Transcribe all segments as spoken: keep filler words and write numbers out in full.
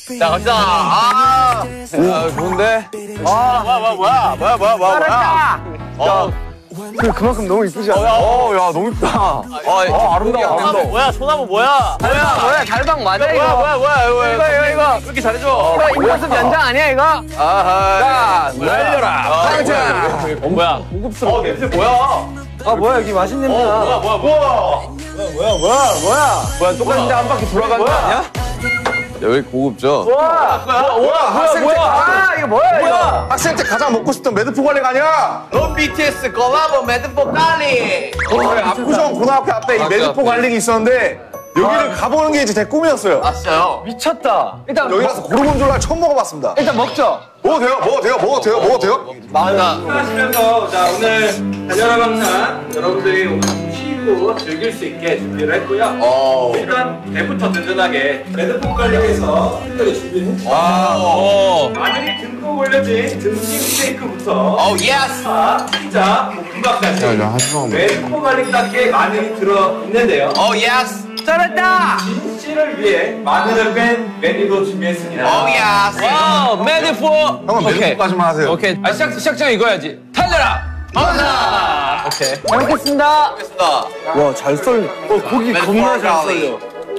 자, 갑시다. 아, 아 좋은데? 아, 뭐야, 뭐야, 뭐야, 뭐야, 뭐야, 뭐야. 잘했다. 어. 그, 그만큼 너무 이쁘지 않아? 어, 야, 너무 이쁘다. 아, 어, 아름다워, 아름다워. 뭐야, 소나무 뭐야? 뭐야, 뭐야, 달방 맞아, 이거. 뭐야, 뭐야, 뭐야, 이거, 이거, 이거. 왜 이렇게 잘해줘? 이거 인버스 연장 아니야, 이거? 아하. 자, 날려라. 당장. 어, 뭐야? 고급스러워. 어, 냄새 뭐야? 아, 뭐야, 여기 맛있는 어, 냄새나. 뭐야, 뭐야, 뭐야. 뭐야, 뭐야, 뭐야. 뭐야, 똑같은데 한 바퀴 돌아가는 거 아니야? 왜 고급져? 뭐야, 뭐야, 뭐야, 뭐야, 뭐야. 아, 이거 뭐야, 이거. 학생 때 가장 먹고 싶던 매드포 관리가 아니야? 넌 비티에스 콜라보 매드포 깔리. 압구정 고등학교 앞에 이 매드포 관리가 있었는데 여기를 가보는 게 이제 제 꿈이었어요. 아, 진짜요? 미쳤다. 일단, 여기 가서 고르곤졸라 처음 먹어봤습니다. 일단 먹죠. 먹어도 돼요? 먹어도 돼요? 먹어도 돼요? 먹어도 돼요? 하시면서 자 오늘 달려라 방탄 여러분들이 오늘 쉬고 즐길 수 있게 준비를 했고요. 어. 일단 배부터 든든하게 매드포 관리해서 특별히 준비를 했죠. 아, 오. 마늘이 듬뿍 올려진 등심 스테이크부터 오, 예스. 파, 피자, 볶음밥까지 매드포 관리답게 마늘이 들어있는데요. 오, 예스. 잘했다. 진 씨를 위해 마늘을 뺀 메뉴도 준비했습니다. 오, 예스. 와우, 매드포. 형은 매드포까지만 하세요. 오케이. 아, 시작, 시작장 이거야지. 달려라. 가자. 오케이. 잘 먹겠습니다. 알겠습니다. 와, 잘 썰. 어, 고기 겁나 잘 썰려.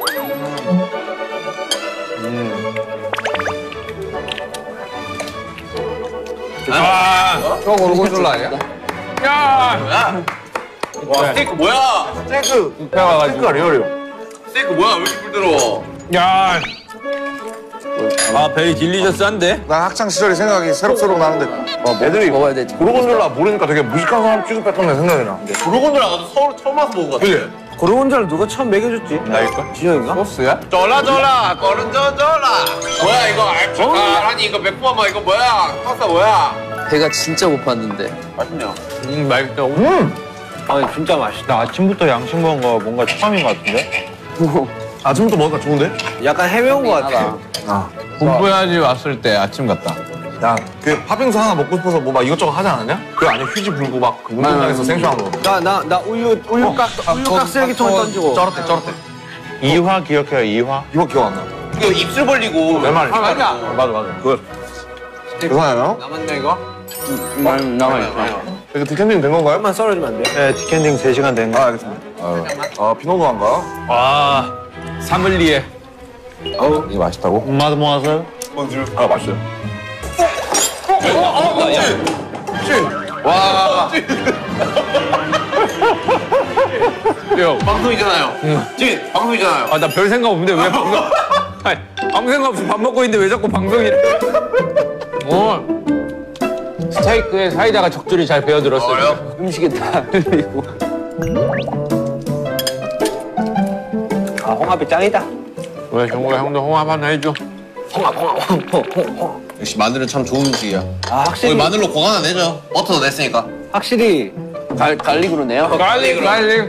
아, 저 고르곤졸라 아니야? 야, 뭐야? 와, 스테이크 뭐야? 스테이크. 배워가지고. 스테이크가 리얼이요. 스테이크 뭐야? 왜 이렇게 불들어? 야. 아, 베리 딜리셔스한데? 난 학창 시절이 생각이 새록새록 나는데 애들이 먹어야 되지. 고르곤졸라 모르니까 되게 무식한 사람 취급했던 내 생각이 나. 브로건드라 나도 서울 처음 와서 먹은 거 같아. 그래? 고르곤졸라 누가 처음 먹여줬지? 나일걸? 진영인가? 소스야? 쫄라 쫄라 거른저 쫄라. 뭐야 이거 알파카라니 이거 맥주마 이거 뭐야? 파스타 뭐야? 배가 진짜 고팠는데. 맛있냐? 음, 맛있다. 음! 아니, 진짜 맛있다. 나 아침부터 양식 먹은 거 뭔가 처음인 것 같은데? 아침부터 먹으니까 좋은데? 약간 해매운 거 같아. 아. 공부해야지 왔을 때 아침 같다. 야, 그 팥빙수 하나 먹고 싶어서 뭐 막 이것저것 하지 않았냐? 그 안에 휴지 불고 막 그 운동장에서 생수한 거. 나, 나, 나 우유, 우유 깍, 우유 깍 쓰레기통에 던지고. 쩔었대, 쩔었대. 이화 기억해요, 이화? 이거 기억 안 나. 이거 입술 벌리고. 내 말이. 아, 맞아. 맞아, 맞아. 그거. 그거나요? 남았네, 이거? 남아있어. 이거 디캔딩 된 건가요? 한번 썰어주면 안 돼? 네, 디캔딩 세 시간 된 아, 거. 알겠습니다. 아, 피노누아인가? 와, 사믈리에. 어우, 이거 맛있다고? 엄마도 모아서요? 아, 맛있어요. 와. 요. 방송이잖아요. 진 방송이잖아요. 아, 나 별 생각 없는데 왜 방송? 아니, 아무 생각 없이 밥 먹고 있는데 왜 자꾸 방송이래? 어. 스테이크에 사이다가 적절히 잘 배어들었어요. 어려? 음식에 다 흘리고. 아, 홍합이 짱이다. 왜 정우가 형도 홍합 하나 해줘? 홍합, 홍합, 홍합, 홍합, 홍합. 역시 마늘은 참 좋은 음식이야. 아, 거기 확실히, 마늘로 공 하나 내죠. 버터도 냈으니까. 확실히. 갈, 갈릭으로 내요? 갈릭, 갈릭.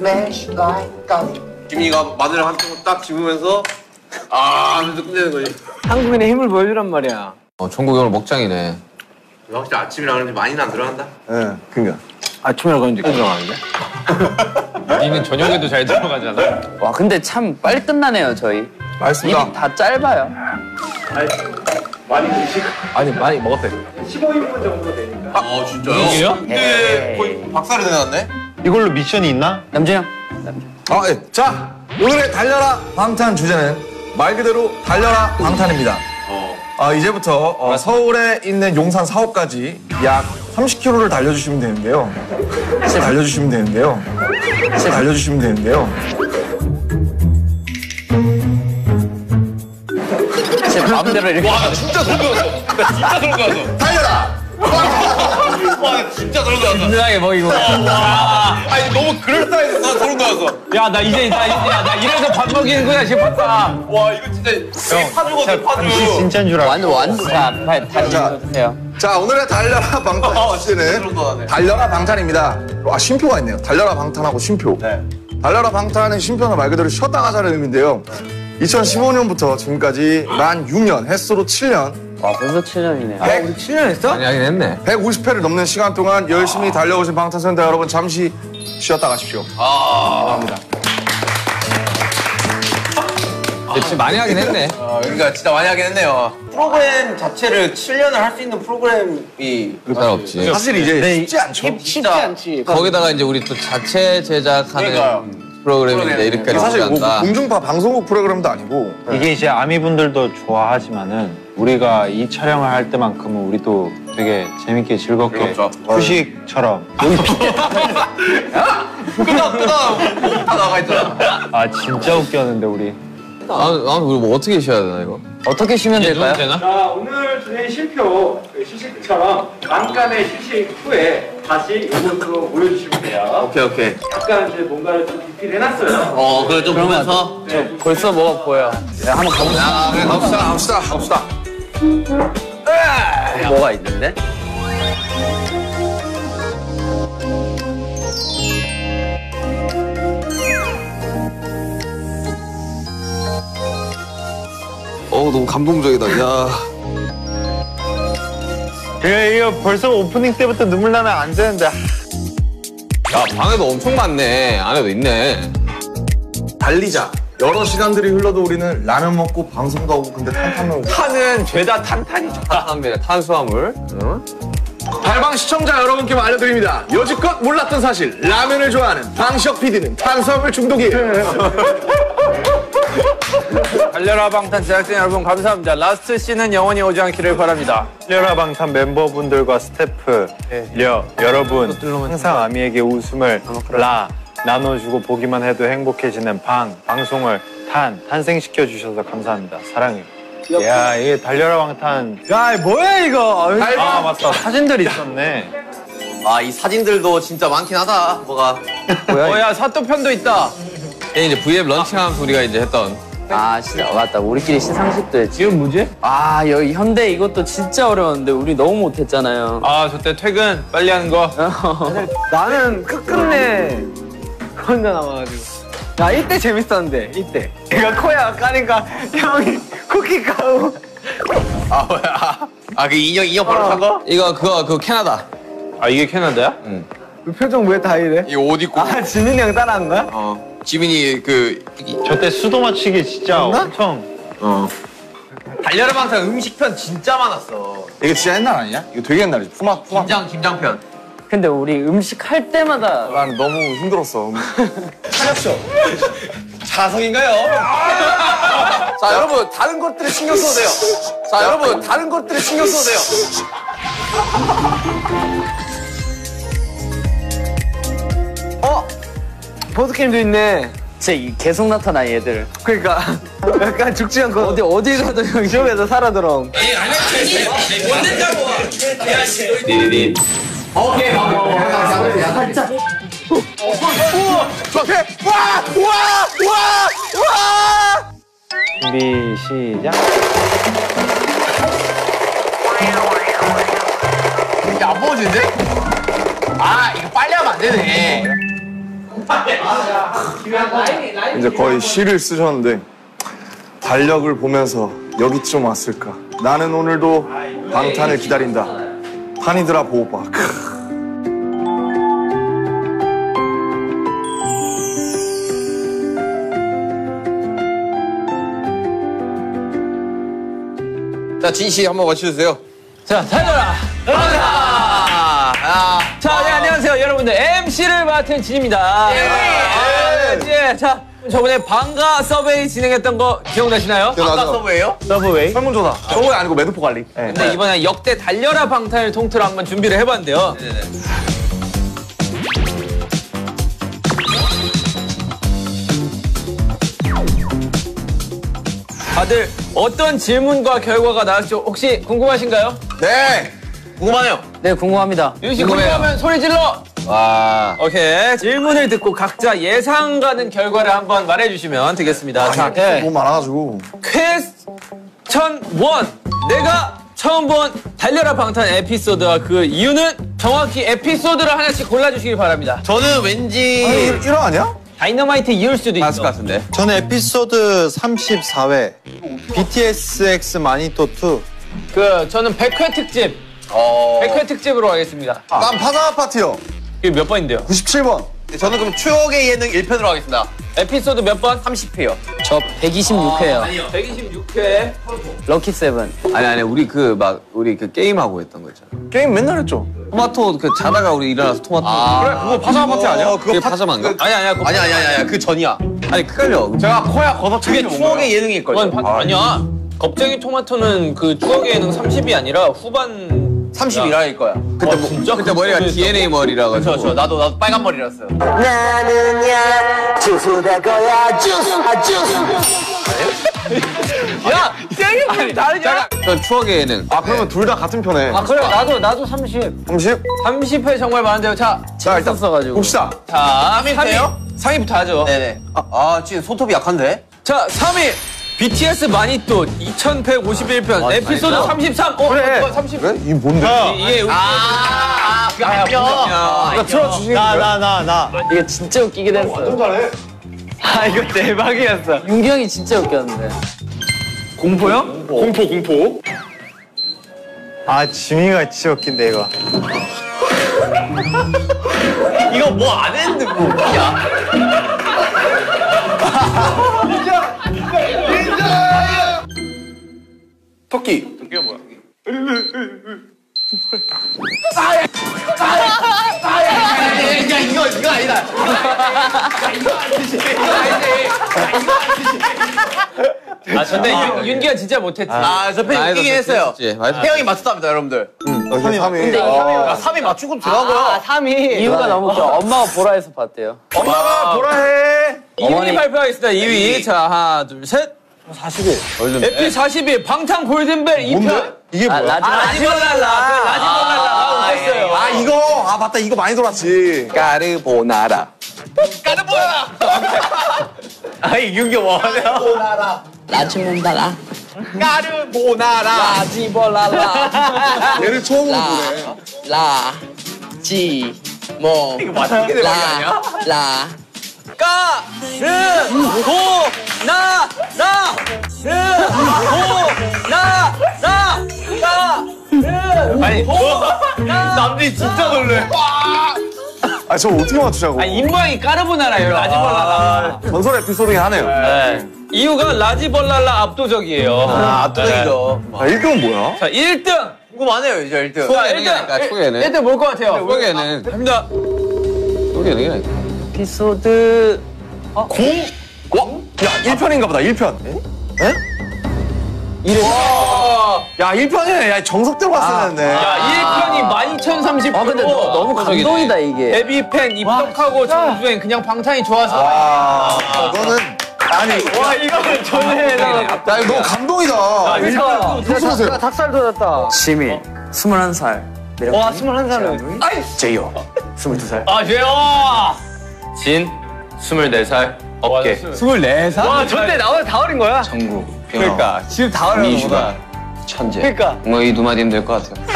김이가 마늘 한 통 딱 집으면서 아 하면서 끝내는 거지. 한국인의 힘을 보여주란 말이야. 어, 전국이 오늘 먹장이네. 확실히 아침이라 그런지 많이는 안 들어간다. 예, 그니까. 아침이라 그런지 꽤 들어가는데? 니는 저녁에도 잘 들어가잖아. 와, 근데 참 빨리 끝나네요, 저희. 맛있습니다. 입이 다 짧아요. 많이 드시고 아니, 많이 먹었대. 십오 인분 정도 되니까. 어 진짜요? 이게요? 근데 거의 박살이 내놨네. 이걸로 미션이 있나? 남준형. 아, 예. 자, 오늘의 달려라 방탄 주제는 말 그대로 달려라 방탄입니다. 어. 아, 이제부터 어, 서울에 있는 용산 사업까지 약 삼십 킬로미터를 달려주시면 되는데요. 달려주시면 되는데요. 달려주시면 되는데요. 제 마음대로 이렇게. 와 진짜 소름 돋았어. 나 진짜 소름 돋았어. 달려라! 와 진짜 소름 돋았어. 든든하게 먹이고. 아니 너무 그럴싸해서 나 소름 돋았어. 야, 나 이제, 나, 이제, 야, 나 이래서 밥 먹이는구나 싶었다. 와 이거 진짜 되게 파주거든 파주. 진짜인 줄 알고. 완전 완전 다 다리 주세요. 자, 오늘의 달려라 방탄 소름 주제는 돋았네. 달려라 방탄입니다. 아, 쉼표가 있네요. 달려라 방탄하고 쉼표. 네. 달려라 방탄은 쉼표는 말 그대로 쉬었다 가자는 의미인데요. 이천십오 년부터 지금까지 만 육 년, 햇수로 칠 년, 와, 벌써 칠 년이네. 아, 우리 칠 년 했어? 많이 하긴 했네. 백오십 회를 넘는 시간 동안 열심히 달려오신 방탄소년단 여러분 잠시 쉬었다 가십시오. 아. 감사합니다. 그치, 많이 하긴 했네. 어, 그러니까 진짜 많이 하긴 했네요. 프로그램 자체를 칠 년을 할 수 있는 프로그램이 잘 없지. 사실 이제 쉽지 않죠. 쉽지 않지. 거기다가 이제 우리 또 자체 제작하는 그러니까요. 프로그램인데 이렇게 사실 뭐 준비한다. 공중파 방송국 프로그램도 아니고 이게 이제 아미분들도 좋아하지만은 우리가 이 촬영을 할 때만큼은 우리도 되게 재밌게 즐겁게 즐겁죠. 휴식처럼 끄덕 끄덕 못 나가 있잖아. 아 진짜 웃겼는데 우리 아, 아, 우리 뭐 어떻게 쉬어야 되나 이거? 어떻게 쉬면 될까요? 되나? 자, 오늘 진행 실표 그 휴식처럼 잠깐의 휴식 후에 다시 이곳으로 모여주시면 돼요. 오케이 오케이. 약간 이제 뭔가를 좀 디필해놨어요. 어 그래 좀 보면서. 네. 벌써 뭐가 보여. 네, 한번 가보자. 아 그래 갑시다 갑시다 갑시다. 뭐가 있는데? 어 너무 감동적이다. 야. 그래 이거 벌써 오프닝 때부터 눈물 나면 안 되는데 야, 방에도 엄청 많네. 안에도 있네. 달리자. 여러 시간들이 흘러도 우리는 라면 먹고 방송도 하고 근데 탄탄한 탄은 죄다 탄탄이죠. 탄탄합니다. 탄수화물. 응? 달방 시청자 여러분께 알려드립니다. 여지껏 몰랐던 사실 라면을 좋아하는 방시혁 피디는 탄수화물 중독이에요. 달려라 방탄 제작진 여러분 감사합니다. 라스트 씬은 영원히 오지 않기를 바랍니다. 달려라 방탄 멤버분들과 스태프 려 여러분 항상 아미에게 웃음을 라 나눠주고 보기만 해도 행복해지는 방 방송을 탄 탄생시켜 주셔서 감사합니다. 사랑해요. 야 이게 달려라 방탄 야 뭐야 이거? 아 맞다 사진들 있었네. 아 이 사진들도 진짜 많긴 하다. 뭐가. 뭐야 사또편도 있다. 얘 이제 브이앱 런칭하면서 우리가 이제 했던. 아, 진짜 맞다. 우리끼리 시상식도 했지. 지금 뭐지? 아, 여기 현대 이것도 진짜 어려웠는데 우리 너무 못했잖아요. 아 저 때 퇴근 빨리 하는 거. 나는 끝끝내 혼자 남아가지고. 야 이때 재밌었는데 이때. 내가 코야 까니까 형이 쿠키 까고. 아 뭐야. 아 그 인형 인형 바로 산 거? 이거 그거 그 캐나다. 아 이게 캐나다야? 응. 그 표정 왜 다 이래? 이 옷 입고. 아 지민이 형 따라한 거야? 어. 지민이 그. 저 때 수도 맞추기 진짜 엄청 어. 달려라 방탄 음식편 진짜 많았어. 이게 진짜 옛날 아니냐? 이거 되게 옛날이지. 푸마 푸마. 김장 김장편. 근데 우리 음식 할 때마다 난 너무 힘들었어. 차렸죠. 자성인가요? 자 여러분 다른 것들에 신경 써도 돼요. 자 여러분 다른 것들에 신경 써도 돼요. 어? 보드게임도 있네. 진짜 이 계속 나타나 얘들. 그러니까 약간 죽지 않고 어디 어디 가도 형 지옥에서 살아들어. 리리리. 오케이. 준비 시작. 이게 안 보여지는데? 아 이거 빨리 하면 안 되네. 이제 거의 시를 쓰셨는데 달력을 보면서 여기쯤 왔을까. 나는 오늘도 방탄을 기다린다. 탄이들아 보호봐. 자 진 씨 한번 맞춰주세요. 자 달려라. 아, 아. 자, 네, 안녕하세요. 여러분들 엠씨를 맡은 진입니다. 예. 예. 자, 저번에 방가 서베이 진행했던 거 기억나시나요? 아까 서브예요? 서브웨이. 설문조사. 저거 아니고 매듭포 관리. 근데 이번에 역대 달려라 방탄을 통틀어 한번 준비를 해봤는데요. 네네. 다들 어떤 질문과 결과가 나올지 혹시 궁금하신가요? 네. 궁금하네요. 네, 궁금합니다. 유씨 궁금해요. 궁금하면 소리 질러! 와. 오케이. 질문을 듣고 각자 예상 가는 결과를 한번 말해주시면 되겠습니다. 자, 아, 너무 많아가지고. 퀘스천 원. 내가 처음 본 달려라 방탄 에피소드와 그 이유는 정확히 에피소드를 하나씩 골라주시길 바랍니다. 저는 왠지 아니, 일 화 아니야? 다이너마이트 이을 수도 맞을 것 있어. 같은데. 저는 에피소드 삼십사 회 비티에스 X 마니또 투. 그 저는 백 회 특집. 어. 백 회 특집으로 하겠습니다. 난 파자마 파티요. 이게 몇 번인데요? 구십칠 번. 저는 그럼 추억의 예능 일 편으로 하겠습니다. 에피소드 몇 번? 삼십 회요. 저 백이십육 회요. 백이십육 회. 럭키 세븐. 아니 아니 우리 그 막 우리 그 게임 하고 했던 거 있잖아. 게임 맨날 했죠. 토마토 그 자다가 우리 일어나서 토마토. 그래 그거 파자마 파티 아니야? 그게 파자마인가? 아니 아니야. 그거 아니 아니 아니 아니 그 전이야. 아니 헷갈려. 제가 코야 걷어 그게 추억의 예능일 걸. 그건 파... 아니야. 겁쟁이 토마토는 그 추억의 예능 삼십이 아니라 후반 삼십일화일 거야. 그때 뭐, 진짜? 그때 머리가 그랬어? 디엔에이 머리라 가지고. 저, 저, 나도 나도 빨간 머리랐어요. 나는야 주스 될 거야 주스 아 주스 야, 땡이 다르냐? 그 추억의 예능. 아 그러면 둘 다 같은 편에. 아 그래 나도 나도 삼십. 삼십? 삼십 회 정말 많은데요. 자, 자 일단 써가지고. 봅시다. 자, 삼 위부터요? 삼 위부터 하죠. 네네. 아, 아 지금 손톱이 약한데? 자, 삼 위. 비티에스 마니또 이천백오십일 편 에피소드 진짜? 삼십삼. 어, 그래. 어, 삼십. 그래? 이게 뭔데? 이게 우리 아, 그거 아니야. 이거 틀어주시는 나 나 나 나. 이게 진짜 웃기게 됐어요. 잘해. 아 이거 대박이었어. 윤기 형이 진짜 웃겼는데. 공포요? 공포 공포. 아 지민이가 진짜 웃긴데 이거. 이거 뭐 안 했는데 뭐 웃기냐? 토끼. 토끼가 뭐야? 야 이거 이거 아니다. 야 이거 아니지. 이거 아니지. 아, 근데 윤- 윤기가 진짜 못했지. 아, 저 팬 웃기긴 했어요. 태영이 맞췄답니다, 여러분들. 삼 위. 삼 위. 야, 삼 위 맞추고 들어가고요. 아, 삼 위. 이유가 너무 웃겨. 엄마가 보라에서 봤대요. 엄마가 보라해. 이 위 발표하겠습니다. 이 위. 자, 하나, 둘, 셋. 사십 일. 에피 사십 일 방탄 골든벨 이 편. 뭔데? 이게 아, 뭐야? 라지. 라지벌랄라. 그 라지벌랄라. 웃겼어요. 아 이거 아 맞다 이거 많이 돌았지. 까르보나라. 까르보나라. 아이, 윤기 뭐하냐? 라지 몬다라. 까르보나라. 라지벌랄라. 얘를 처음으로 보네. 라. 지. 뭐. 이거 맞게 대박이 아니야? 라. 까, 르, 고, 나, 나, 르, 고, 나, 나, 까, 르, 아니, 고, 나. 남들이 진짜 놀래. 아 저 어떻게 맞추자고? 아니, 입모양이 까르보나라예요, 라지벌랄라. 전설 에피소드긴 하네요. 네. 이유가 라지벌랄라 압도적이에요. 아, 압도적이죠. 아 일 등은 뭐야? 자, 일 등. 궁금하네요, 이제 일 등. 자, 일 등. 초예는. 일 등 뭘 것 같아요? 초예는. 갑니다. 초예는. 에피소드. 공? 와? 야 일 편인가 보다 일 편. 에? 야 일 편이네. 야 정석대로 갔어야 했네. 야, 일 편이 만 이천삼십 표. 아, 근데 너, 너무 감동이다, 이게. 데뷔팬 입덕하고 정주행 그냥 방탄이 좋아서. 아 이거는 아니 와 이거는 전에 야 이거 너무 감동이다. 닭 닭살 돋았다. 지민. 스물한 살. 와 스물한 살은. 제이요. 스물두 살. 아, 죄요. 진, 스물네 살, 어깨. 스물네 살? 와 저때 나오면 다 어린 거야. 정국. 그러니까 지금 다 어려워. 미슈가 천재. 그러니까. 뭐 이 두 마디면 될 것 같아요.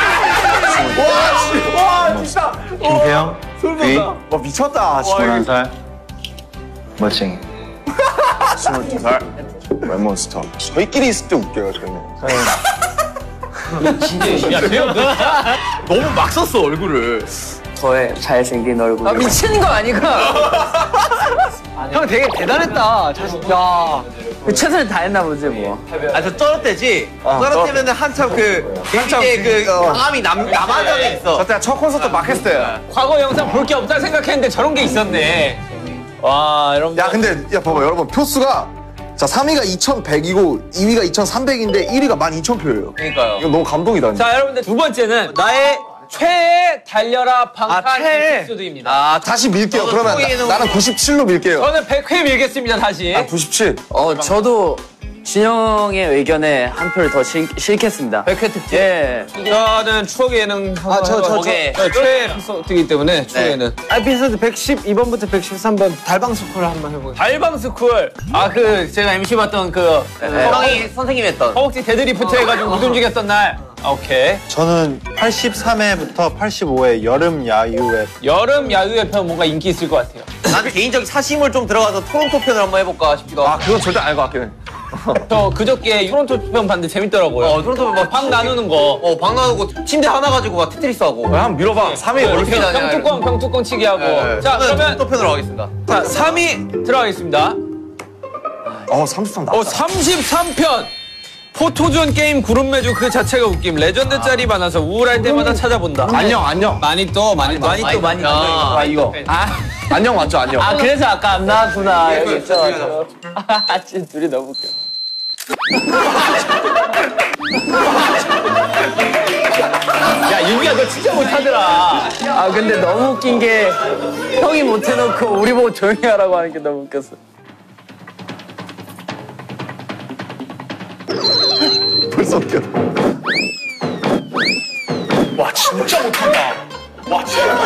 와 진짜. 김태형 위. 와 미쳤다. 스물한 살 멋쟁이. 스물두 살. 랩몬스터. 저희끼리 있을 때 웃겨요 저희는. 야, 재영, 너 너무 막 썼어, 얼굴을. 저의 잘생긴 얼굴. 아 미치는 거 아니가? 형 되게 대단했다. 자신. 야. 최선을 다했나 보지, 뭐. 아, 저 쩔었대지? 쩔었대면 한참 그, 한참 그, 강함이 남, 남아전에 있어. 저때 첫 콘서트 막 했을 때야. 과거 영상 볼 게 없다 생각했는데 저런 게 있었네. 와, 여러분. 야 근데 야 봐봐 여러분 표수가 자 삼 위가 이천백이고 이 위가 이천삼백인데 일 위가 만 이천 표예요. 그러니까요. 이거 너무 감동이다. 진짜. 자, 여러분들 두 번째는 나의 최애 달려라 방탄 아, 최애. 에피소드입니다. 아, 다시 밀게요. 그러면 나, 나는 구십칠로 밀게요. 저는 백 회 밀겠습니다, 다시. 아, 구십칠. 어, 저도 준영의 의견에 한 표를 더 실, 실겠습니다. 백 회 특집. 예. 저는 추억의 예능 아, 저, 저, 저. 네, 최애 에피소드이기 때문에 추억의 예능. 에피소드 백십이 번부터 백십삼 번 달방스쿨 한번 해보겠습니다. 달방스쿨. 아, 그 제가 엠씨 봤던 그 형이 선생님 했던. 허벅지 데드리프트 해가지고 못 움직였던 날. 아, 오케이. 저는 팔십삼 회부터 팔십오 회 여름 야유회. 여름 야유회 편 뭔가 인기 있을 것 같아요. 난 개인적인 사심을 좀 들어가서 토론토 편을 한번 해볼까 싶기도 아, 하고. 그건 절대 알 것 같긴 해. 저 그저께 토론토 편 봤는데 재밌더라고요. 어, 토론토 막 방 나누는 거. 어, 방 나누고 침대 하나 가지고 막 테트리스 하고. 야, 한번 밀어봐. 삼 위 네, 어떻게 병 병뚜껑 병뚜껑 치기 하고. 네, 자, 저는 그러면 토론토 편으로 가겠습니다. 자, 삼 위 들어가겠습니다. 어, 삼십삼 나왔다. 어, 삼십삼 편. 포토존 게임 그룹 매주 그 자체가 웃김. 레전드 짤이 많아서 우울할 때마다 찾아본다. 안녕, 안녕. 많이 또, 많이 또. 많이 또 많이 또. 아, 이거. 아, 안녕 맞죠, 안녕. 아 그래서 아까 안 나왔구나. 여기 있어가지고. 아, 진짜 둘이 너무 웃겨. 야, 윤기야, 너 진짜 못하더라. 아 근데 너무 웃긴 게 형이 못해놓고 우리 보고 조용히 하라고 하는 게 너무 웃겼어. 벌써 웃겨. 와, 진짜 못한다. 와, 진짜.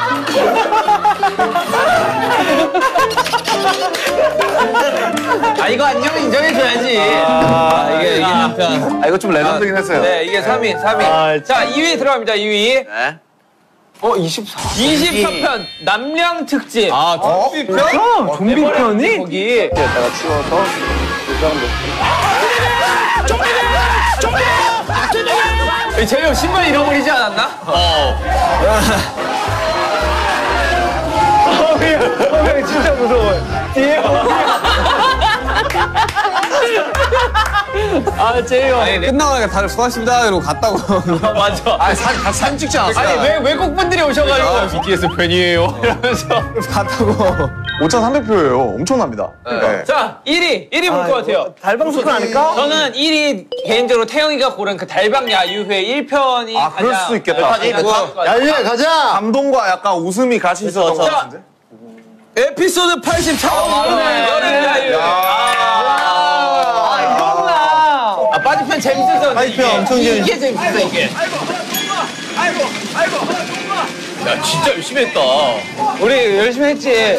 아, 이거 안녕 인정해줘야지. 아, 이게, 이게 한 편. 아, 이거 좀 레전드긴 했어요. 네, 이게 삼 위, 삼 위. 아, 자, 이 위 들어갑니다, 이 위. 네. 어, 이십사. 이십사 편 남량 특집. 아, 좀비 편? 형, 좀비 편이? 거기. 내가 치워서 재영 신발 잃어버리지 않았나? 형 진짜 무서워. 뒤에 아 재영. 아니, 네. 끝나고 나니까 다들 수고하셨습니다. 이러고 갔다고. 맞아. 아니, 사진, 같이 사진 찍지 않았어요? 아니, 왜 외국 분들이 오셔가지고 비티에스 팬이에요. 이러면서. 갔다고. 오천삼백 표예요. 엄청납니다. 네. 자, 일 위. 일 위 볼 것 같아요. 달방송 아닐까? 저는 일 위 개인적으로 태영이가 고른 그 달방 야유회 일 편이 아, 그럴 가장 수도 있겠다. 가장 좋을 것 같아요. 야유회 가자! 감동과 약간 웃음이 같이 있었던 것 같은데? 에피소드 팔십사 번 네, 여름 야유회. 아, 이거구나. 아, 빠지편 재밌었어. 빠지편 이게, 엄청 이게 재밌- 재밌었어, 이게. 야, 진짜 열심히 했다. 우리 열심히 했지.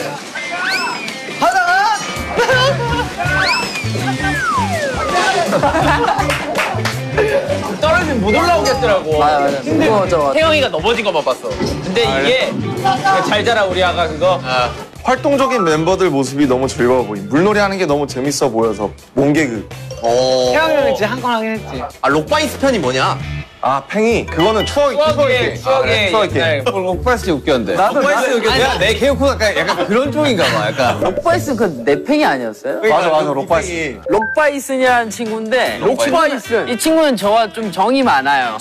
떨어지면 못 올라오겠더라고. 맞아 맞아. 무거워져. 태영이가 넘어진 것만 봤어. 근데 이게 그 잘 자라 우리 아가 그거. 활동적인 멤버들 모습이 너무 즐거워 보임. 물놀이 하는 게 너무 재밌어 보여서 몸개그. 태양이 형이 진짜 한 건 하긴 했지. 아, 록바이스 편이 뭐냐? 아, 팽이. 그거는 추억이 추억의 추억의 추억의 게임. 옛날 록바이스 웃겼는데. 나도 록바이스 나도- 웃겼는데. 내가 내 개그코가 약간, 약간 그런 쪽인가 봐, 약간. 록바이스 그 내팽이 아니었어요? 맞아, 맞아, 록바이스. 록바이스냐는 친구인데 록바이스 이 친구는 저와 좀 정이 많아요.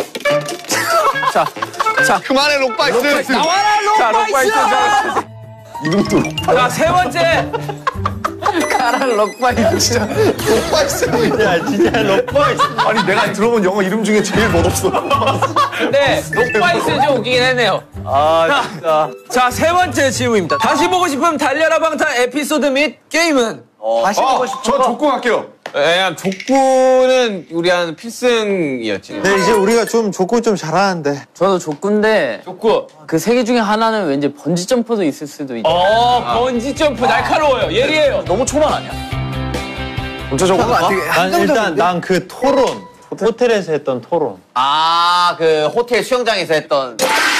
그만해, 록바이스! 나와라 자, 록바이스. 록바이스. 이름도 록바이스. 자, 세 번째. 가라 록바이스. 진짜 록바이스. 야, 진짜 록바이스. 아니, 내가 들어본 영어 이름 중에 제일 멋없어. 근데 록바이스 좀 웃기긴 했네요. 아, 진짜. 자, 세 번째 질문입니다. 다시 보고 싶은 달려라 방탄 에피소드 및 게임은? 다시 보고 싶어. 저 족구 갈게요. 예, 족구는 우리 한 필승이었지. 네, 이제 우리가 좀 족구 좀 잘하는데. 저도 족구인데 족구. 그 세 개 중에 하나는 왠지 번지 점프도 있을 수도 있다. 어, 번지 점프 날카로워요. 예리해요. 너무 초반 아니야? 전체적으로 가? 난 일단 난 그 토론. 호텔에서 했던 토론. 아, 그 호텔 수영장에서 했던.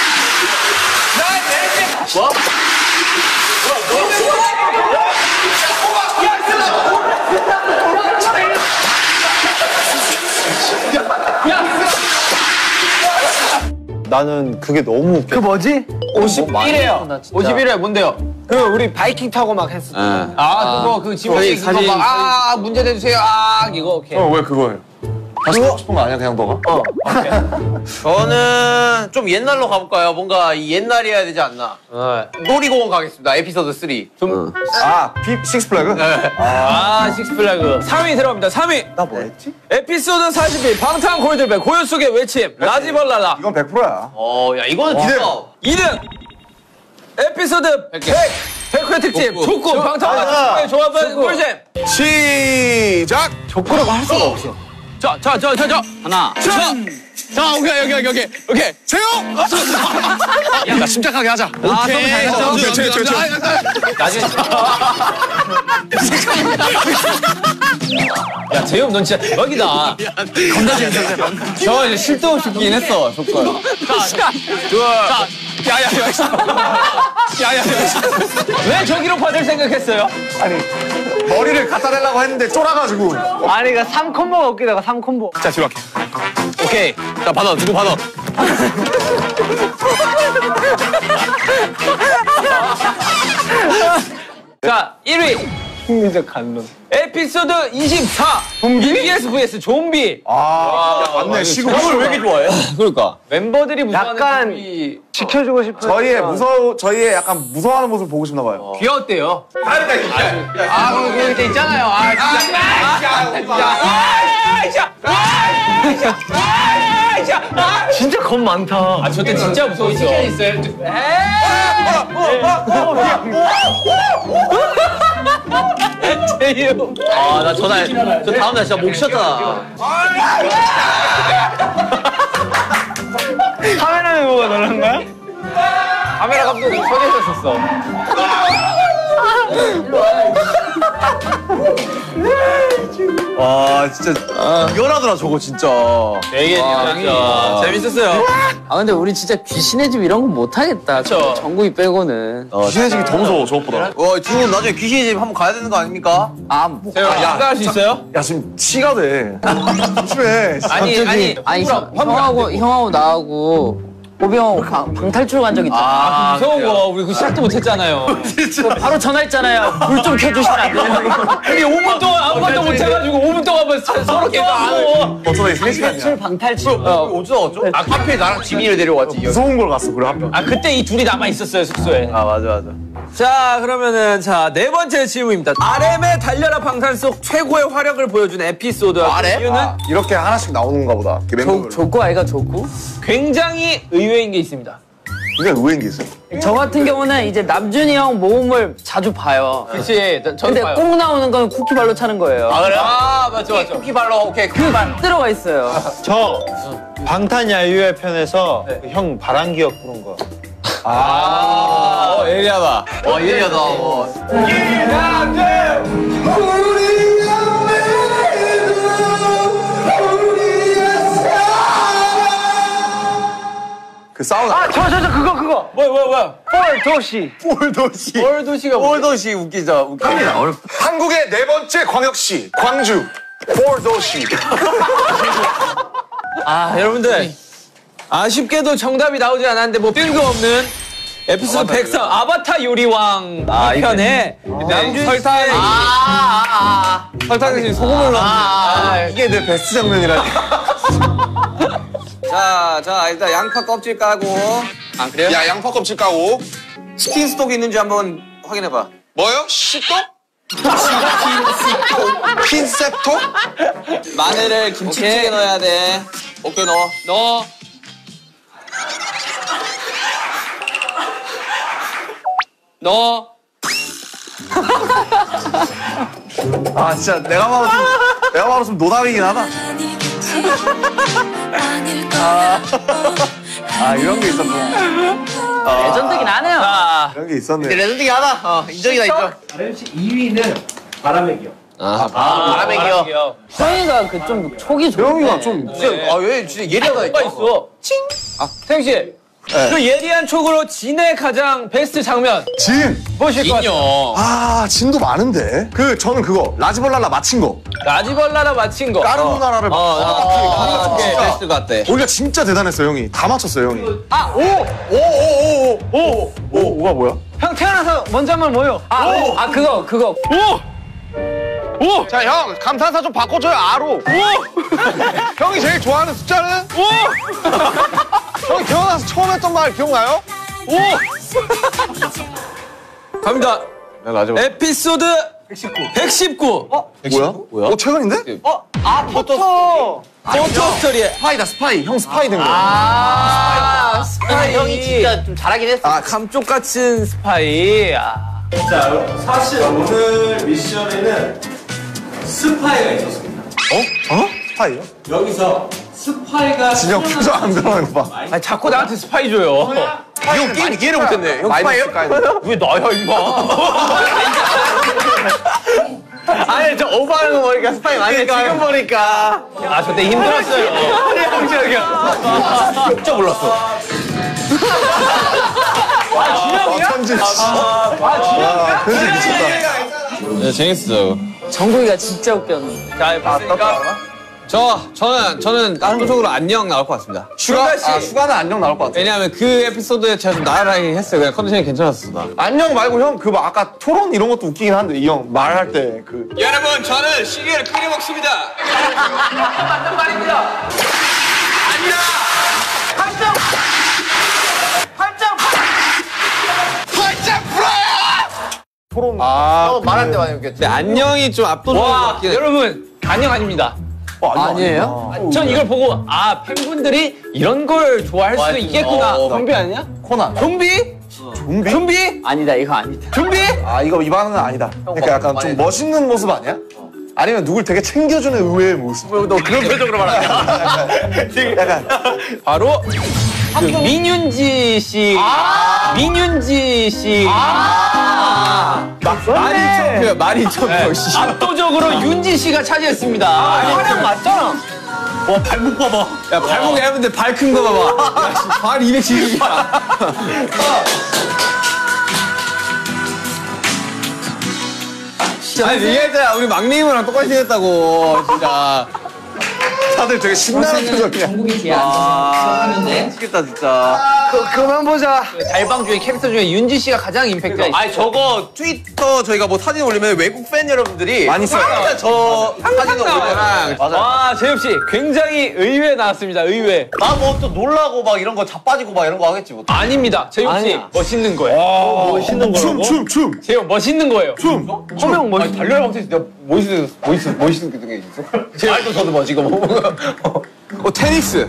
뭐? 나는 그게 너무 웃겨. 그 뭐지? 오십일 회요. 나 진짜. 오십일 회 뭔데요? 그 우리 바이킹 타고 막 했었던. 아, 아, 그거 그 지금 저희 그거 사진- 막 아, 문제 내주세요. 아, 이거 오케이. 어, 왜 그거예요? 다시 하고 싶은 거 아니야, 그냥 너가? 어. 저는 좀 옛날로 가볼까요? 뭔가 이 옛날이어야 되지 않나? 놀이공원 가겠습니다. 에피소드 삼. 좀 아, 피, 식스플래그? 아, 식스플래그. 삼 위 들어갑니다. 삼 위. 나 뭐 했지? 에피소드 사십일 방탄 골드백 고요 속의 외침 라지벌라라. 이건 백 퍼센트야. 어, 야, 이거는 기대. 이 등 에피소드 백 백 회 특집 족구. 족구 방탄 조합은 꿀잼. 시작! 족구라고 할 수가 없어. 자, 자, 자, 자, 자. 하나. 자, 자, 오케이, 여기, 여기, 여기, 오케이. 세용! 야, 나 침착하게 하자. 오케이. 잘했어. 오케이, 오케이, 오케이. 나중에. 야, 재영, 넌 진짜 대박이다. 겁나 재밌었어. 저 이제 쉴 데 없이 웃기긴 했어, 족구. 자, 자, 야, 야, 야, 야, 야, 야. 왜 저기로 받을 생각했어요? 아니, 머리를 갖다 대려고 했는데 쫄아가지고. 아니, 그러니까 삼 콤보가 웃기다가 삼 콤보. 자, 뒤로 할게. 오케이. 자, 받아, 누구 받아. 자, 일 위. 흥미적 반론. 에피소드 이십사. 비비에스 vs 좀비. 아, 맞네. 시국. 이걸 왜 이렇게 좋아해? 그러니까. 멤버들이 무서워하는 약간 좀비 지켜주고 싶은. 저희의 무서워, 저희의 약간 무서워하는 모습을 보고 싶나 봐요. 귀여웠대요. 아, 그거 그때 있잖아요. 아, 진짜. 아, 진짜. 진짜 겁 많다. 아, 저때 진짜 무서웠어. 있어요. 제이홉. 아, 나 전화, 저 다음날 진짜 목 쉬었잖아. 카메라맨 보고 놀란 거야? 카메라 감독이 손에 있었어. 와, 진짜. 미안하더라, 저거 진짜. 되게 진짜. 재밌었어요. 아 근데 우리 진짜 귀신의 집 이런 거 못하겠다. 그쵸. 정국이 빼고는. 귀신의 집이 더 무서워, 저것보다. 와, 두 분 나중에 귀신의 집 한번 가야 되는 거 아닙니까? 아 뭐. 제가 생각할 수 있어요? 야, 지금 치가 돼. 조심해. 아니, 아니. 아니 형, 화물 안 형하고 되고. 형하고 나하고 호비 형 방, 방탈출 간 적 있잖아. 아, 무서운 거. 우리 그 시작도 못 했잖아요. 그거 바로 전화했잖아요. 불 좀 켜주시면 안 돼요? 우리 오 분 동안 아무것도 못 해가지고 오 분 동안 뭐 서로 깨닫고. 어쩌다 이 시간이야. 방탈출 방탈출. 어쩌다 어쩌? 아, 카페에 나랑 지민이를 데려왔지. 무서운 걸 갔어, 그래, 한 명. 아, 그때 이 둘이 남아 있었어요, 숙소에. 아, 맞아, 맞아. 자, 그러면은, 자, 네 번째 질문입니다. 알엠의 달려라 방탄 속 최고의 화력을 보여준 에피소드. 알엠? 이유는 아, 이렇게 하나씩 나오는가 보다. 그 조, 멤버별로. 조고 아이가 조고? 굉장히 의외인 게 있습니다. 이게 의외인 게 있어. 저 같은 경우는 이제 남준이 형 모음을 자주 봐요. 그치, 저도 근데 봐요. 꼭 나오는 건 쿠키발로 차는 거예요. 아, 그래요? 아, 맞죠, 맞죠. 쿠키발로, 오케이. 그 들어가 있어요. 저 방탄야유의 편에서 그형 바람기억 부른 거. 아, 어, 예리하다. 어, 예리하다. 어. 그 사우나. 아 저 저 저 그거 그거. 뭐야, 뭐야, 뭐야. 폴 도시. 폴도시. 월도시가 뭐야? 폴도시 웃기자. 웃깁니다. 한국의 네 번째 광역시, 광주. 폴도시. 아, 여러분들. 아쉽게도 정답이 나오지 않았는데 뭐 뜬금없는 에피소드 백사 아바타 요리왕 편에 남준 설탕 아, 설탕 대신 소금을 넣는 아, 이게 내 베스트 장면이라. 자, 자, 일단 양파 껍질 까고. 아, 그래요? 야, 양파 껍질 까고. 치킨 스톡 있는지 한번 확인해봐. 뭐요? 시떡? 핀세토? 마늘을 김치찌개 넣어야 돼. 오케이, 넣어. 넣어. 넣어. 아, 진짜 내가 봐도 좀, 내가 봐도 좀 노답이긴 하다. 아, 아 이런 게 있었구나. 레전드긴 하네요. 자, 이런 게 있었네. 레전드긴 하다. 어, 인정이다, 인정. 아, 바람의기요. 형이가 그 좀 촉이 좋은데. 형이가 좀 진짜, 아, 왜 진짜 예리하다, 뭐가 있어? 칭. 아, 태영 씨. 그 예리한 촉으로 진의 가장 베스트 장면 진. 무엇일 것 같아요? 아, 진도 많은데. 그 저는 그거 라지벌랄라 맞힌 거. 라지벌라라 맞힌 거. 까르보나라를 어, 어, 맞힌 어, 거. 오케이. 베스트 같대. 우리가 진짜 대단했어요, 형이. 다 맞췄어요, 형이. 아, 오! 오, 오, 오, 오, 오, 오가 뭐야? 형 태어나서 먼저 한번 모여. 아, 아 그거 그거. 자, 형, 감탄사 좀 바꿔줘요, 아로. 오! 형이 제일 좋아하는 숫자는? 오! 형이 태어나서 처음 했던 말 기억나요? 갑니다. 네, 라지벌. 에피소드 백십구. 어? 뭐야? 뭐야? 어, 최근인데? 아, 포토. 포토 스토리에. 스파이다, 스파이. 형 스파이 된 거. 아, 스파이. 형이 진짜 좀 잘하긴 했어. 아, 감쪽 같은 스파이. 아. 자, 여러분, 사실 오늘 미션에는 스파이가 있었습니다. 어? 어? 스파이요? 여기서 스파이가 진영 표정 안 변하는 거 봐. 아니, 자꾸 나한테 스파이 줘요. 형 게임 이해를 못했네. 형 스파이요? 왜 나야, 임마. 아니 저 오버하는 거 보니까 스파이 많이 지금 보니까. 아, 저 때 힘들었어요. 진짜 몰랐어. 아, 천지. 아, 진영이야? 편지 미쳤다. 네, 재밌어. 정국이가 진짜 웃겼는데. 자, 봤으니까 저 저는 저는 압도적으로 안녕 나올 것 같습니다. 슈가 씨. 아, 슈가는 안녕 나올 것 같아. 왜냐하면 그 에피소드에 제가 좀 나란하게 했어요. 그냥 컨디션이 괜찮았어 나. 안녕 말고 형 그 아까 토론 이런 것도 웃기긴 한데 이 형 말할 때 그. 여러분 저는 시계를 크게 먹습니다. 맞는 말입니다. 안녕. 팔짱 팔짱 활짝 풀어요. 토론. 아 어, 말할 때 많이 웃겼지. 근데 안녕이 좀 압도적인 것 와 같긴 해. 여러분 안녕 아닙니다. 어, 안녕, 아니에요? 안녕. 전 이걸 보고 아 팬분들이 이런 걸 좋아할 수도 있겠구나. 어, 좀비 아니야? 코난. 좀비? 좀비? 좀비? 아니다 이거 아니다. 좀비? 아 이거 이 반응은 아니다. 그러니까 약간 좀 멋있는 모습 아니야? 아니면 누굴 되게 챙겨주는 의외의 모습. 너 그런 표정으로 말하냐? 약간 바로 그 민윤지 씨. 민윤지 씨. 말이 좀 말이 좀 씨. 압도적으로 윤지 씨가 차지했습니다. 화량 맞잖아. 와 발목 봐봐. 야 발목 얇은데 발 큰 거 봐봐. 야, 씨, 발 이백칠십이야. 아니 얘기했잖아 우리 막내 이모랑 똑같이 생겼다고 진짜. 다들 되게 신나는 표정이야. 미치겠다 진짜. 그, 그만 보자. 달방 중에 캐릭터 중에 윤지 씨가 가장 임팩트가 있어. 아니 저거 트위터 저희가 뭐 사진 올리면 외국 팬 여러분들이 많이 써요. 항상 저 사진 올리면 와 재엽 씨 굉장히 의외 나왔습니다. 의외. 나 뭐 또 놀라고 막 이런 거 자빠지고 막 이런 거 하겠지 뭐. 아닙니다. 재엽 씨 아니야. 멋있는 거예요. 멋있는 거라고? 춤, 춤, 춤. 재엽 멋있는 거예요. 춤. 형 멋있. 달려라 방송에서 내가 멋있는 멋있는 멋있는 게 있어? 제 말도 저도 멋지고 뭐. 어 테니스.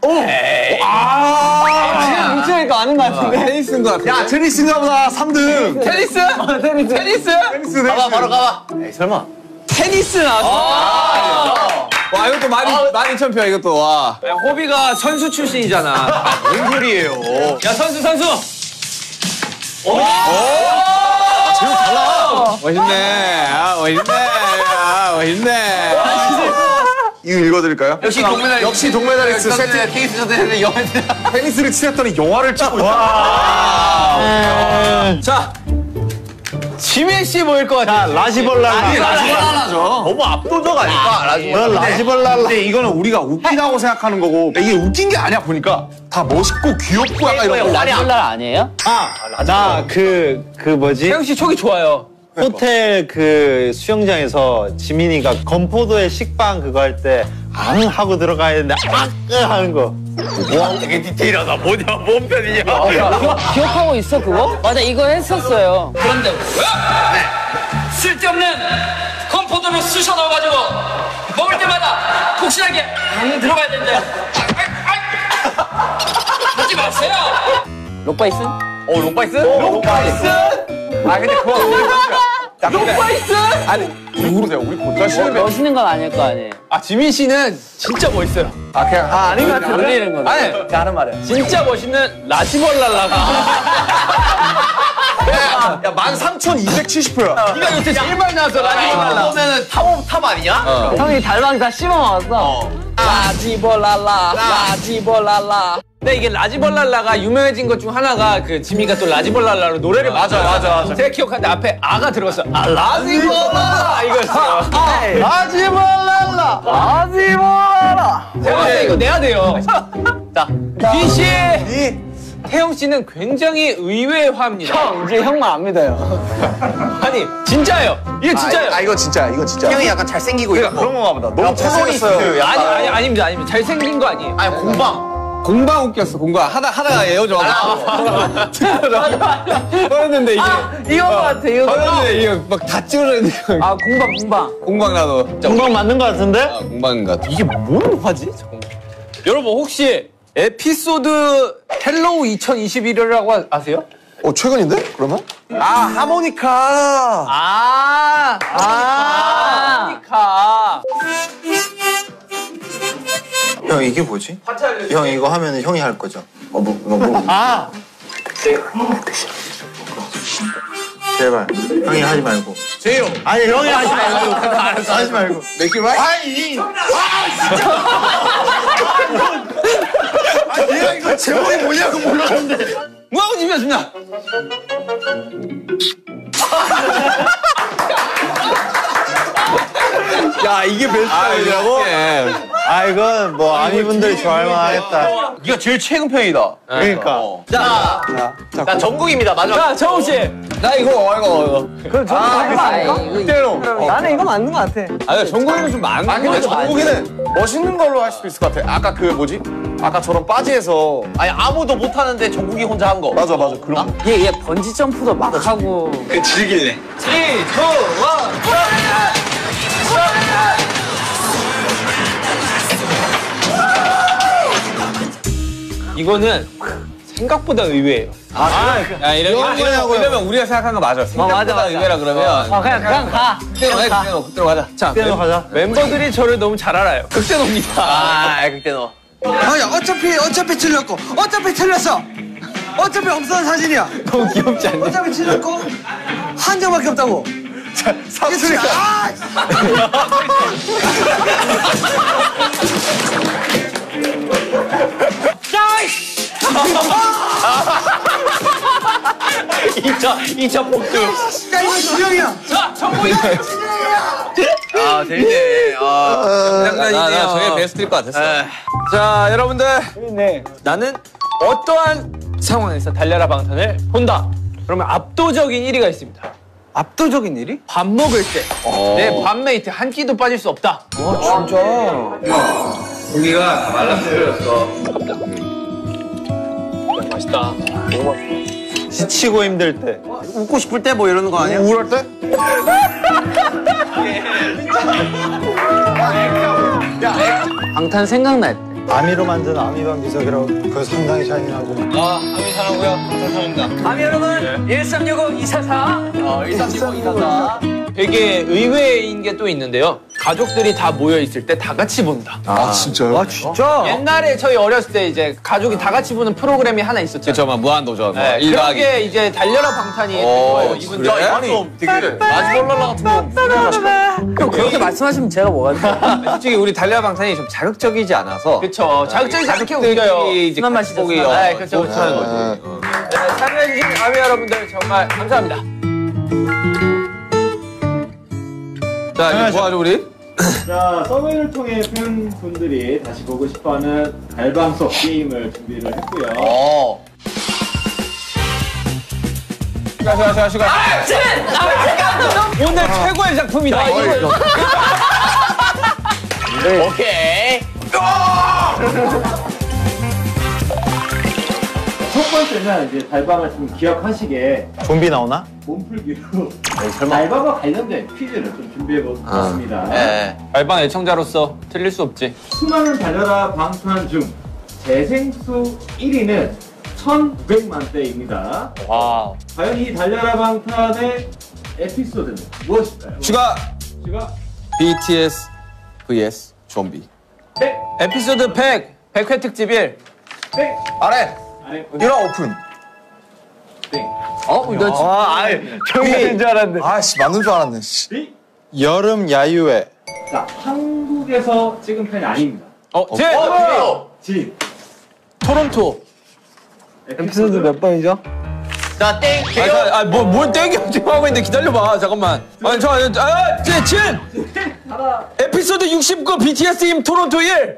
그냥 뭉치니까 아는 것 같은데. 테니스인 것 같아. 야, 테니스인가 보다. 삼 등. 테니스? 테니스. 테니스? 테니스, 가봐 테니스. 바로 가봐. 에이, 설마. 테니스 나왔어. 와 이것도 많이 많이 천표 이것도 와. 야, 호비가 선수 출신이잖아. 뭔 소리예요? 야 선수 선수. 제목 달라. 멋있네. 아 멋있네. 아 멋있네. 이거 읽어드릴까요? 역시 동메달. 역시 동메달리스트 세트. 테니스 저도 영화. 테니스를 치렀더니 영화를 찍고 있다. 자 지민 씨 보일 것 같아. 라시벌랄라. 라지발라죠. 너무 압도적 아닐까? 넌 라시벌랄라. 근데 이거는 우리가 웃기다고 생각하는 거고 이게 웃긴 게 아니야 보니까 다 멋있고 귀엽고 약간 이런 거. 라리올라 아니에요? 나 그, 그 뭐지? 태영 씨 촉이 좋아요. 호텔 그 수영장에서 지민이가 건포도의 식빵 그거 할 때 앙 하고 들어가야 되는데 아끄 하는 거. 되게 디테일하다. 뭐냐 뭔 편이냐. 기억하고 있어 그거? 맞아 이거 했었어요. 그런데 왜? 쓸데없는 컴포터를 쑤셔 넣어가지고 먹을 때마다 폭신하게 안 들어가야 된대. 하지 마세요. 록바이슨? 어 롱바이스? 롱바이스? 아 근데 그거 롱바이스? 아니 누구세요? 우리 본자 씨는 멋있는 건 아닐 거 아니에요. 아 지민 씨는 진짜 멋있어요. 아 그냥 아 아닌 것 같은데. 놀리는 거네. 아니 그냥 하는 말이야. 진짜 멋있는 라시벌랄라가. 야, 만 삼천이백칠십 표야. 네가 요새 제일 많이 나왔어 라시벌랄라. 그러면은 탑, 탑 아니냐? 형이 달방 다 씹어먹었어. 라지벌랄라, 라지벌랄라. 근데 이게 라지벌랄라가 유명해진 것 중 하나가 그 지미가 또 라지벌랄라로 노래를 맞아 맞아 맞아. 제가 기억하는데 앞에 아가 들어갔어. 아 라지벌랄라 이거였어요. 라지벌랄라, 라지벌랄라. 제가 이거 내야 돼요. 자, 빈 씨, 태영 씨는 굉장히 의외화입니다. 형 이제 형만 안 믿어요. 아니 진짜예요. 이게 진짜예요. 아 이거 진짜 이거 진짜. 형이 약간 잘생기고 그러니까 이런 그런 거. 건가 보다. 너무 잘생겼어요. 아니 아니 아닙니다 아닙니다. 잘생긴 거 아니에요. 아니 공방. 공방 웃겼어 공방. 하다 하다가 헤어져. 떠났는데 이게. 이거 같아 이거. 떠났는데 이게 막 다 찌그러졌는데. 아 공방 공방. 공방 나도. 진짜 금방 맞는 거 같은데? 아, 공방인 것 같아. 이게 뭔 화지? 잠깐만. 여러분 혹시 에피소드 헬로우 이천이십일이라고 아세요? 어 최근인데? 그러면? 아 하모니카. 아, 아, 하모니카. 형 이게 뭐지? 형 이거 하면 형이 할 거죠? 어, 뭐, 뭐, 뭐. 아! 제발 형이 하지 말고. 제요. 아니 형이 하지 말고. 하지 말고. 맥주 라이. 아니! 아 얘가 이거 제목이 뭐냐고 몰랐는데. 뭐하고 집이었습니다. 야 이게 베스트 아이디라고? 아 이건 뭐 아미분들이 좋아할 만하겠다. 이거 제일 최근 편이다. 그러니까. 자, 자, 정국입니다. 마지막. 자, 정우 씨. 나 이거, 이거, 이거. 그럼 저거 아, 해봐 아닐까? 그대로. 나는 이거 맞는 것 같아. 아, 정국이는 좀 많은 아, 근데 정국이는 멋있는 걸로 할 수도 있을 것 같아. 아까 그 뭐지? 아까처럼 빠지에서. 아니, 아무도 못 하는데 정국이 혼자 한 거. 맞아 맞아 그런 거. 얘, 얘 번지 점프도 막 하고. 즐길래. 이거는 생각보다 의외예요. 아, 야, 이런, 이런, 이러면 우리가 생각한 거 맞아. 생각보다 맞아, 맞아. 의외라 그러면. 어, 그냥, 그냥 가. 그때로 가, 그때로, 그때로 가자. 자, 그때로 가자. 멤버들이 저를 너무 잘 알아요. 극대노입니다. 아, 극대노. 아야, 어차피, 어차피 틀렸고. 어차피 틀렸어. 어차피 없어진 사진이야. 너무 귀엽지 않니? 어차피 틀렸고. 한 장밖에 없다고. 사투리. 아! 이차, 이차 폭주. 야, 이거 주영이야. 자, 정국이. 아, 재밌네. 아, 나, 나, 나 저게 베스트일 것 같았어. 자, 여러분들. 재밌네. 나는 어떠한 상황에서 달려라 방탄을 본다. 그러면 압도적인 일 위가 있습니다. 압도적인 일이? 밥 먹을 때 내 밥메이트 한 끼도 빠질 수 없다. 아, 진짜. 고기가 말라서 끓였어. 맛있다. 지치고 힘들 때. 웃고 싶을 때 뭐 이러는 거 아니야? 우울할 때? 방탄 생각날 때. 아미로 만든 아미방 비석이라고 그거 상당히 잔인하고. 아, 아미 사랑고요. 감사합니다. 아미 여러분, 일삼육오 이사사. 어, 일삼육오 이사사. 되게 의외인 게 또 있는데요. 가족들이 다 모여 있을 때 다 같이 본다. 아 진짜요? 아, 진짜? 옛날에 저희 어렸을 때 이제 가족이 다 같이 보는 프로그램이 하나 있었죠. 그쵸, 막 무한도전. 네, 그런 게 이제 달려라 방탄이 했던 거예요. 이분들. 야, 이거 좀 되게 라지벌랄라 같은 거 풀어가지고. 형, 그렇게 말씀하시면 제가 뭐가 돼? 솔직히 우리 달려라 방탄이 좀 자극적이지 않아서. 그쵸. 자극적이지 않게 웃겨요. 이제 순한 맛이 보기 됐어. 네, 그쵸, 그쵸. 하는 거지. 네, 참여해주신 아미 여러분들 정말 감사합니다. 자, 이제 뭐하죠, 우리? 자, 서브웨이를 통해 팬분들이 다시 보고 싶어하는 갈방석 게임을 준비를 했고요. 어. 시간, 시간, 시간, 시간. 오늘 최고의 작품이다. 이거. 오케이. 첫 번째는 이제 달방을 좀 기억하시게 좀비 나오나? 몸풀기로 달방과 관련된 퀴즈를 좀 준비해봤습니다. 예. 알방 애청자로서 틀릴 수 없지. 수많은 달려라 방탄 중 재생수 일 위는 천구백만 대입니다. 와. 과연 이 달려라 방탄의 에피소드는 무엇일까요? 슈가 슈가 비티에스 vs 좀비. 백, 에피소드 백, 백 회 특집 일. 백, 아래 아래, 유라 오픈. 땡, 어, 나 진짜. 아, 아이 정답인 줄 알았는데. 아씨 맞는 줄 알았네. 씨. 비. 여름 야유회. 자, 한국에서 찍은 편이 아닙니다. 어, 제 지. 토론토. 에피소드 몇 번이죠? 자, 땡. 아, 자, 아, 뭐, 뭘 땡겨 지금 하고 있는데 기다려봐. 잠깐만. 아니, 저, 아, 제, 진! 에피소드 육십구 비티에스 임 토론토 일!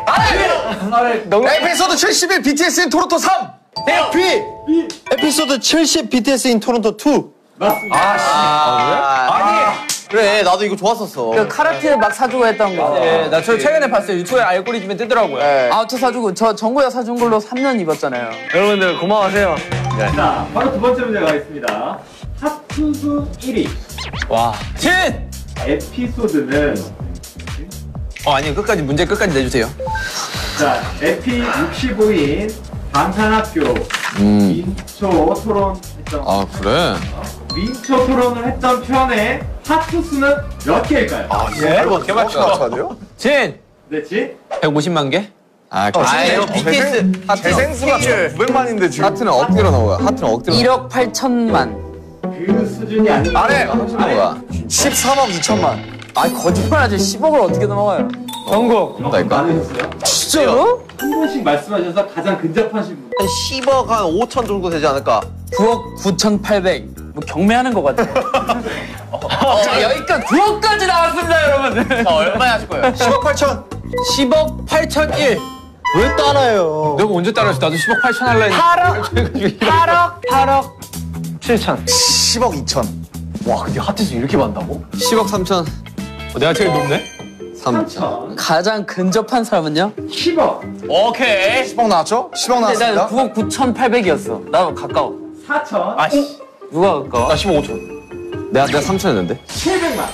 에피소드 칠십일 비티에스인 토론토 삼. B. 에피소드 칠십 비티에스인 토론토 투. 맞습니다. 아니. 그래, 나도 이거 좋았었어. 그 카라티를 막 사주고 했던 거. 네, 나 저 최근에 봤어요. 유튜브에 알고리즘에 뜨더라고요. 아우터 사주고, 저 정구야 사준 걸로 삼 년 입었잖아요. 여러분들 고마워하세요. 자, 바로 두 번째 문제 가겠습니다. 핫투수 일 위 와. 진! 에피소드는 어, 아니요. 끝까지, 문제 끝까지 내주세요. 자, 에피 육십오 인 방탄학교 민초 토론했던 아, 그래? 민초 토론을 했던 편의 핫투수는 몇 개일까요? 아 이거 개발자 맞춰야 돼요? 진! 네, 지? 백오십만 개? 아, 아유, 비티에스 재생수가 구백만인데 지금. 하트는 억지로 넣어요. 하트는 억지로. 일억 팔천만. 그 수준이 아닙니다. 아래 뭐야? 십삼억 이천만. 아, 거짓말하지. 십억을 어떻게 넘어가요? 전국. 그런다니까? 많으셨어요? 진짜로? 한 분씩 말씀하셔서 가장 근접하신 분. 한 십억 한 오천 정도 되지 않을까? 구억 구천팔백. 뭐 경매하는 것 같아. 자, 여기까지 구억까지 나왔습니다, 여러분. 자, 얼마에 하실 거예요? 십억 팔천. 십억 팔천일. 왜 따라요? 내가 언제 따라했어? 나도 십억 팔천 할라 했는데. 팔억 팔억 팔억 칠천. 십억 이천. 와 근데 하트수 이렇게 많다고? 십억 삼천. 어, 내가 제일 높네? 삼천. 가장 근접한 사람은요? 십억. 오케이. 십억 나왔죠? 십억 근데 난 나왔습니다. 구억 구천팔백이었어. 나도 가까워. 사천. 아씨. 누가 가까워? 나 십억 오천. 내가 내가 삼천이었는데. 칠백만.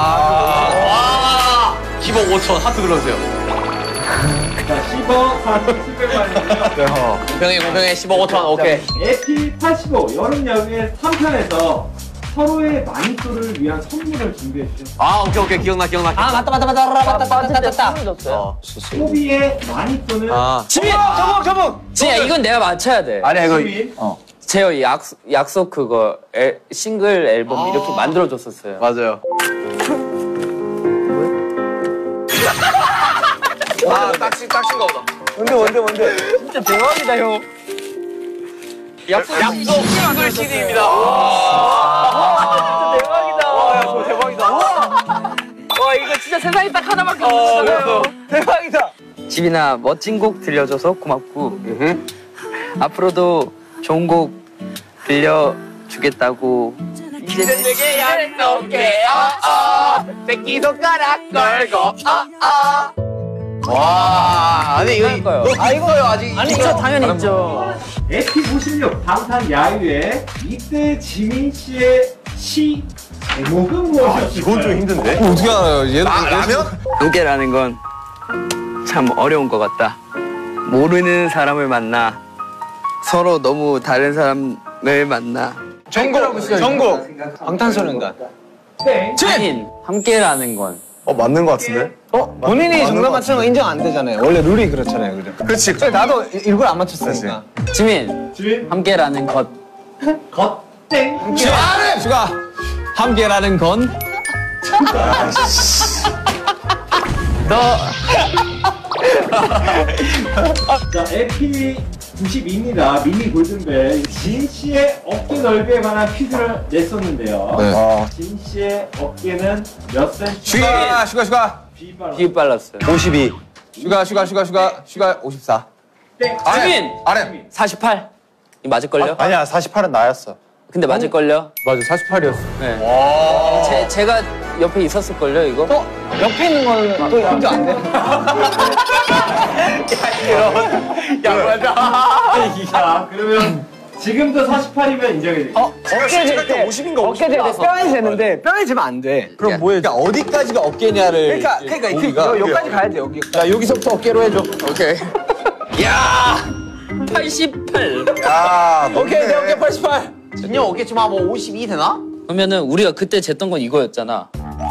십억 오천 하트 눌러주세요. 자, 십억 사천 칠백만이고요. 공평해 공평해 십억 오천 오케이. 에피 팔십오 여름 야구의 삼 편에서 서로의 마니또를 위한 선물을 준비해 주셨어요. 아 오케이 오케이 기억나 기억나. 아 맞다 맞다 맞다 맞다 맞다 맞다 맞다. 어. 소비의 마니또는 아. 지민 저거 저거. 진짜 이건 내가 맞춰야 돼. 아니야 이거 지민. 제가 약속 약속 그거 앨, 싱글 앨범 이렇게 만들어 줬었어요. 맞아요. 아 딱신 딱신 거 보다. 뭔데 뭔데 뭔데? 진짜 대박이다 형. 약속 약속 싱글 씨디입니다. 진짜 대박이다. 와, 야, 저거 대박이다. 와 이거 진짜 세상에 딱 하나밖에 없어. 대박이다. 지민아 멋진 곡 들려줘서 고맙고 앞으로도 좋은 곡 들려주겠다고. 이제 내게 약속해. 어어 새끼 손가락 걸고. 와 아니 이거 이거 있어요 아직. 아니 이거 당연히 있죠. 에피 오십육 방탄 야유의 이때 지민 씨의 시 제목은 무엇이었을까요? 이건 좀 힘든데? 어떻게 알아요? 얘는 아 라면? 노게라는 건 참 어려운 것 같다. 모르는 사람을 만나 서로 너무 다른 사람을 만나. 정국 정국 방탄소년단. 땡. 진 함께라는 건 어 맞는 것 같은데? 어 본인이 맞는 정답 것 맞추는 거 인정 안 되잖아요. 원래 룰이 그렇잖아요, 그죠? 그렇지. 근데 나도 이- 일부러 안 맞췄으니까. 지민 지민. 함께라는 것. 것. 땡. 슈가 슈가 함께라는 건. 자, 에피 구십이입니다. 미니 골든벨. 진 씨의 어깨 넓이에 관한 퀴즈를 냈었는데요. 네. 어. 진 씨의 어깨는 몇 센치? 슈가 슈가 슈가 비발. 비 빨랐어요. 오십이. 슈가 슈가 슈가 슈가 슈가 오십사. 땡. 지민 아래. 사십팔. 이 맞을걸요? 아니야, 사십팔은 나였어. 근데 맞을걸요? 맞아, 사십팔이었어. 네. 제, 제가 옆에 있었을걸요 이거? 또 옆에 있는 거는 또 인정 안 돼. 자, 그러면 지금도 사십팔이면 인정해드릴게요. 어 어깨 질 때 오십인가 어깨 질 때 뼈에 재는데 뼈에 재면 안 돼. 그럼 뭐야? 그러니까 어디까지가 어깨냐를. 그러니까 그러니까 그, 보기가. 여- 여기까지 가야 돼 여기. 자 여기서부터 어깨로 해줘. 오케이. 야 팔십팔. 야, 오케이 내 어깨 팔십팔. 진영 어깨쯤 하면 오십이 되나? 그러면은 우리가 그때 쟀던 건 이거였잖아.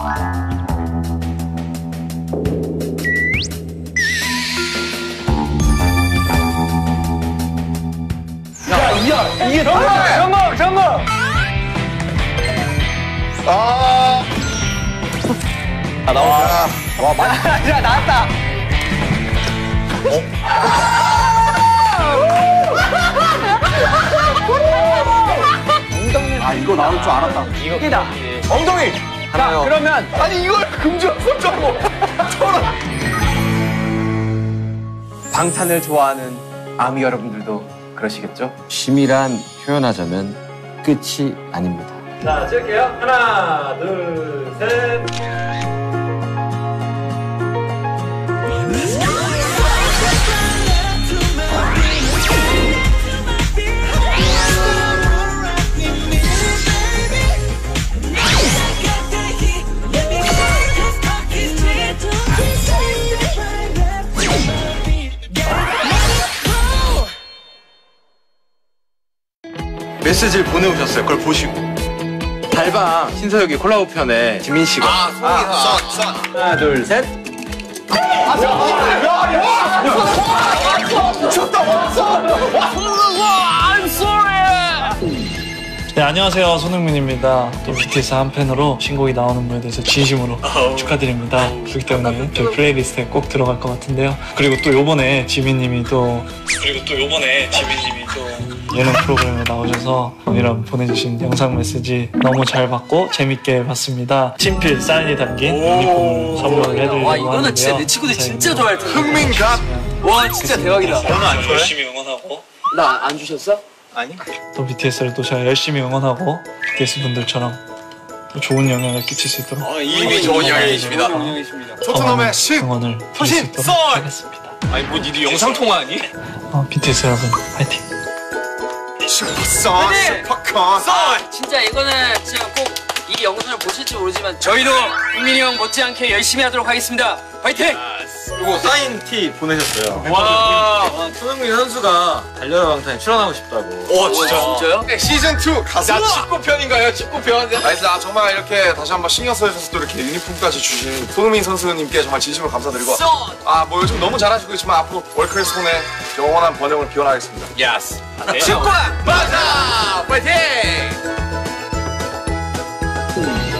야 이야 이게 정국 정국 정국. 아. 아 나와. 와 맞. 야 나왔다. 아 이거 나올 줄 알았다. 이다. 엉덩이. 자 그러면 아니 이걸 금지했었잖아. 방탄을 좋아하는 아미 여러분들도 그러시겠죠? 심이란 표현하자면 끝이 아닙니다. 자, 찍을게요. 하나, 둘, 셋. 메시지를 보내오셨어요. 그걸 보시고. 달방 신서유기 콜라보 편에 지민 씨가 아, 하나, 둘, 셋. 네, 안녕하세요. 손흥민입니다. 또 비티에스 한 팬으로 신곡이 나오는 거에 대해서 진심으로 축하드립니다. 그렇기 때문에 저희 플레이리스트에 꼭 들어갈 것 같은데요. 그리고 또 요번에 지민님이 또 그리고 또 요번에 지민님이 또 예능 프로그램에 나오셔서 이런 보내주신 영상 메시지 너무 잘 받고 재밌게 봤습니다. 친필 사인이 담긴 유니폼 선물을 해드리려고 와, 하는데요. 이거는 진짜 내 친구들이 진짜 좋아할 텐데. 흥민갑. 와, 진짜 대박이다. 저는 안 열심히 응원하고 나 안 주셨어? 또 비티에스를 또 제가 열심히 응원하고 비티에스 분들처럼 또 좋은 영향을 끼칠 수 있도록 이미 좋은 영향이십니다. 토트넘의 식. 응원을 드릴 수 있도록 하겠습니다. 아니 뭐 니도 영상 통화하니? 어, 비티에스 여러분 파이팅! 슈퍼선 슈퍼컨. 진짜 이거는 진짜 꼭 이 영상을 보실지 모르지만 저희도 흥민이 형 못지않게 열심히 하도록 하겠습니다. 파이팅! 그리고 사인 티 보내셨어요. 와, 손흥민 선수가 달려라 방탄에 출연하고 싶다고. 오 진짜. 진짜요? 시즌 투 가서. 자 축구편인가요? 축구편. 나이스. 아, 정말 이렇게 다시 한번 신경 써주셔서 또 이렇게 유니폼까지 주신 손흥민 선수님께 정말 진심으로 감사드리고. 아, 뭐 요즘 너무 잘하시고 있지만 앞으로 월클의 손에 영원한 번영을 기원하겠습니다. 예스. 축구 맞아. 파이팅.